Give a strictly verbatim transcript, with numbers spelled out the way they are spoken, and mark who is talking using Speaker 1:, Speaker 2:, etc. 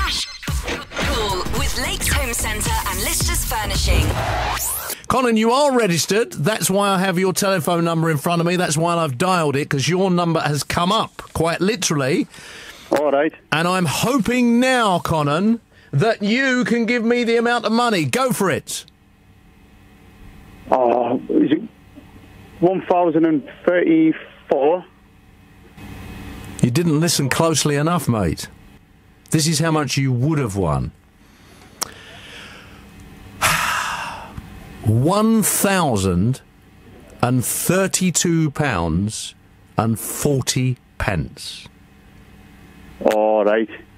Speaker 1: cash call with Lakes Home Centre and Lister's Furnishing.
Speaker 2: Connan, you are registered. That's why I have your telephone number in front of me. That's why I've dialed it, because your number has come up, quite literally.
Speaker 3: All right.
Speaker 2: And I'm hoping now, Connan, that you can give me the amount of money. Go for it.
Speaker 3: Oh, is it one thousand thirty-four?
Speaker 2: You didn't listen closely enough, mate. This is how much you would have won. One thousand and thirty-two pounds and forty pence.
Speaker 3: All right.